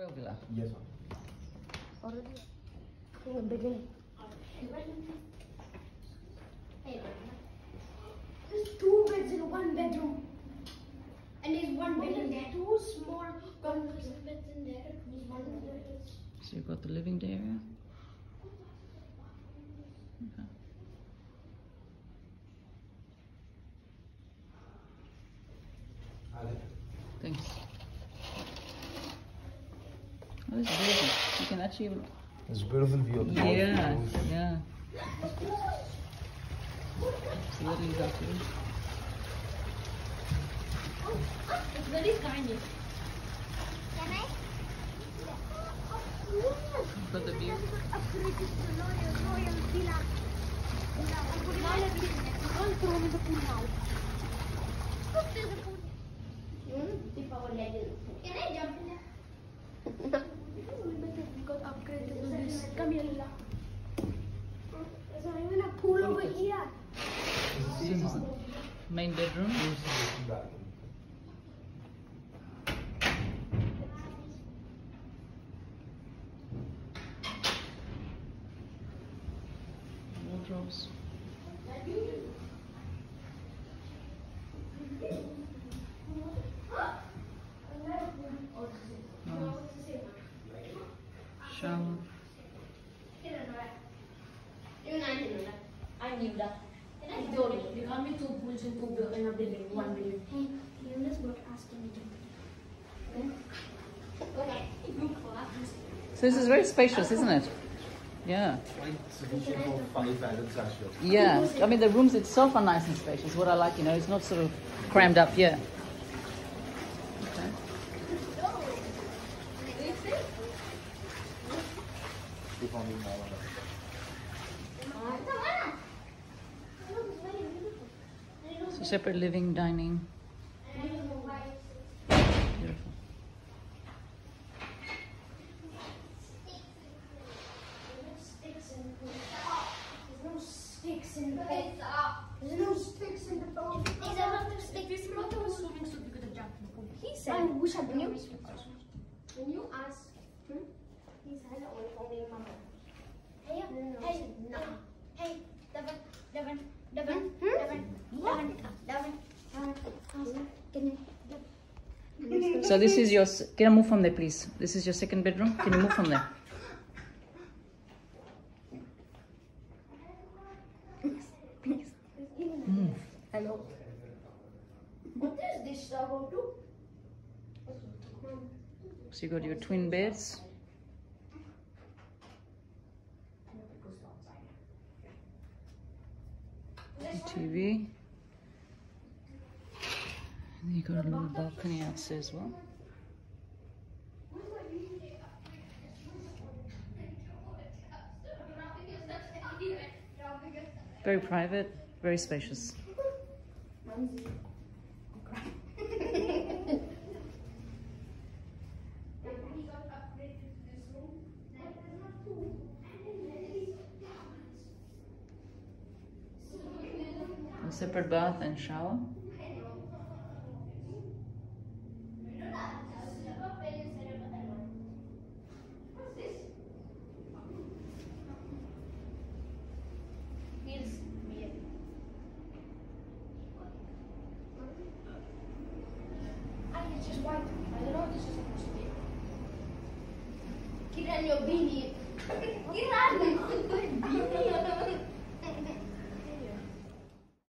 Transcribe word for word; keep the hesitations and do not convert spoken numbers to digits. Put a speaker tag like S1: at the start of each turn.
S1: royal villa?
S2: Yes, sir.
S3: Already. In the beginning. There's two beds in one bedroom. And there's one bed in there. Two small conversation beds in there. There's one in there.
S1: So you've got the living area. Okay. Thanks. Oh, this is beautiful. You can actually even...
S2: It's a beautiful view of the golf
S1: Yeah,
S2: course.
S1: yeah. So what do you got here?
S3: It's very tiny. Can I?
S1: Got the view.
S3: Upgrade to Royal, Royal Villa. Royal Villa. Don't throw me the pool now. Look, there's a pool. If our legend. Can I jump in there? No. We got upgraded to this. Come here, Leela. There's not even a pool over here.
S1: This is the main bedroom. Wardrobes. Oh. Shower.
S3: I knew that. I told you. There can't be two pools in two buildings in a building, one building. Hey, you just got asked me to. Okay.
S1: So this is very spacious, isn't it? Yeah.
S2: Quite sufficient for five adults actually.
S1: Yeah. I mean, the rooms itself are nice and spacious. What I like, you know, it's not sort of crammed up. Yeah. Okay.
S2: They found it now.
S1: So separate living, dining. Beautiful.
S3: Sticks in the bed. There's no sticks in the bed. These are not the sticks. If you not a swimming suit, you could have jumped in the pool. He said, I wish I knew. When you ask, hmm? He said, I want to call me mama. Hey, hey, no. Hey, Devon, Devon, Devon, Devon, Devon, Devon, Devon.
S1: So this is your... s- Can I move from there, please? This is your second bedroom. Can you move from there? Mm.
S3: Hello. What is this about to?
S1: So you got your twin beds. T V. And then you got a little balcony outside as well. Very private, very spacious. A separate bath and shower.
S3: It's just white. I don't know what this is supposed to be. Get on your beanie. Get on